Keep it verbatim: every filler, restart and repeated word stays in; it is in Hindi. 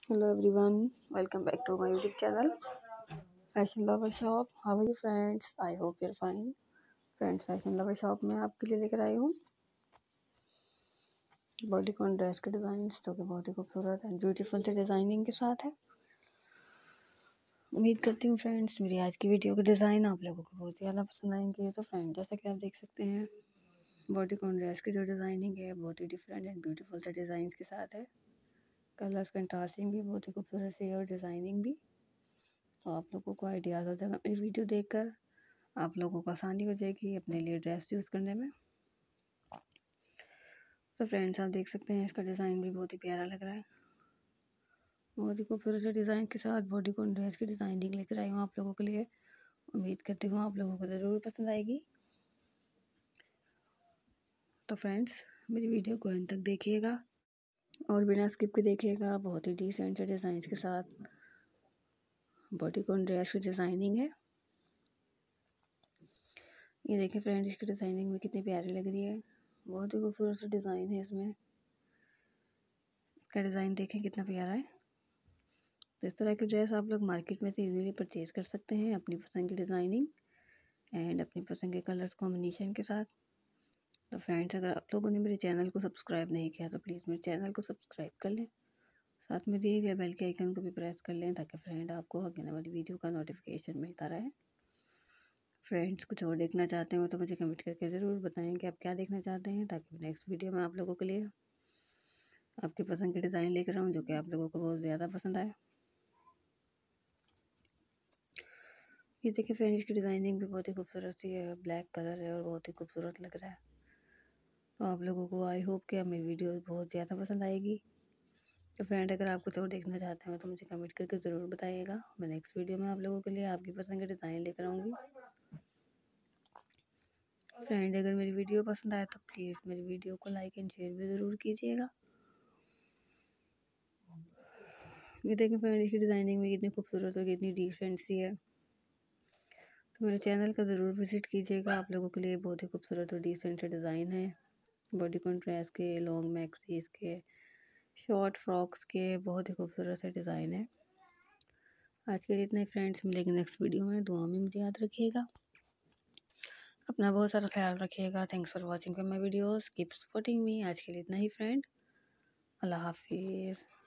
Hello everyone, welcome back to my YouTube channel Fashion Lover Shop. How are you friends? I hope you're fine. Friends fashion lover shop में आपके लिए लेकर आई हूँ बॉडीकॉन ड्रेस के डिज़ाइंस जो कि बहुत ही खूबसूरत एंड ब्यूटीफुल से डिज़ाइनिंग के साथ है। उम्मीद करती हूँ फ्रेंड्स मेरी आज की वीडियो के डिज़ाइन आप लोगों को बहुत ज़्यादा पसंद आएंगे। तो फ्रेंड जैसा कि आप देख सकते हैं बॉडीकॉन ड्रेस की जो डिज़ाइनिंग है बहुत ही डिफरेंट एंड ब्यूटीफुल से डिज़ाइन के साथ है। कलर्स कंट्रास्टिंग भी बहुत ही खूबसूरत सी है और डिज़ाइनिंग भी। तो आप लोगों को आइडियाज़ हो जाएगा मेरी वीडियो देखकर, आप लोगों को आसानी हो जाएगी अपने लिए ड्रेस यूज़ करने में। तो फ्रेंड्स आप देख सकते हैं इसका डिज़ाइन भी बहुत ही प्यारा लग रहा है। बहुत ही खूबसूरत से डिज़ाइन के साथ बॉडीकॉन ड्रेस की डिज़ाइनिंग लेकर आई हूँ आप लोगों के लिए। उम्मीद करती हूँ आप लोगों को ज़रूर पसंद आएगी। तो फ्रेंड्स मेरी वीडियो को अंत तक देखिएगा और बिना स्किप के देखिएगा। बहुत ही डिसेंट से डिज़ाइन के साथ बॉडीकॉन ड्रेस की डिज़ाइनिंग है। ये देखिए फ्रेंड्स इसकी डिज़ाइनिंग में कितनी प्यारी लग रही है। बहुत ही खूबसूरत सा डिज़ाइन है इसमें। इसका डिज़ाइन देखें कितना प्यारा है। तो इस तरह की ड्रेस आप लोग मार्केट में से इजीली परचेज़ कर सकते हैं अपनी पसंद की डिज़ाइनिंग एंड अपनी पसंद के कलर्स कॉम्बिनेशन के साथ। तो फ्रेंड्स अगर आप लोगों ने मेरे चैनल को सब्सक्राइब नहीं किया तो प्लीज़ मेरे चैनल को सब्सक्राइब कर लें। साथ में दिए गए बेल के आइकन को भी प्रेस कर लें ताकि फ्रेंड आपको आगे आने वाली वीडियो का नोटिफिकेशन मिलता रहे। फ्रेंड्स कुछ और देखना चाहते हो तो मुझे कमेंट करके ज़रूर बताएं कि आप क्या देखना चाहते हैं, ताकि नेक्स्ट वीडियो में आप लोगों के लिए आपकी पसंद के डिज़ाइन लेकर आऊँ जो कि आप लोगों को बहुत ज़्यादा पसंद आए। ये देखिए फ्रेंड्स की डिज़ाइनिंग भी बहुत ही खूबसूरत सी है, ब्लैक कलर है और बहुत ही खूबसूरत लग रहा है। तो आप लोगों को आई होप कि मेरी वीडियो बहुत ज़्यादा पसंद आएगी। तो फ्रेंड अगर आप कुछ और देखना चाहते हो तो मुझे कमेंट करके ज़रूर बताइएगा। मैं नेक्स्ट वीडियो में आप लोगों के लिए आपकी पसंद के डिज़ाइन लेकर आऊँगी। फ्रेंड अगर मेरी वीडियो पसंद आए तो प्लीज़ मेरी वीडियो को लाइक एंड शेयर भी ज़रूर कीजिएगा। ये देखें फ्रेंड इसकी डिज़ाइनिंग में कितनी खूबसूरत और कितनी डिसेंट सी है। तो मेरे चैनल का ज़रूर विज़िट कीजिएगा। आप लोगों के लिए बहुत ही खूबसूरत और डिसेंट से डिज़ाइन है बॉडीकॉन ड्रेस के, लॉन्ग मैक्सीज के, शॉर्ट फ्रॉक्स के। बहुत ही खूबसूरत से डिज़ाइन है। आज के लिए इतने फ्रेंड्स, मिलेंगे नेक्स्ट वीडियो में। दुआ में मुझे याद रखिएगा, अपना बहुत सारा ख्याल रखिएगा। Thanks for watching my videos, keep supporting me. आज के लिए इतना ही फ्रेंड, अल्लाह हाफिज़।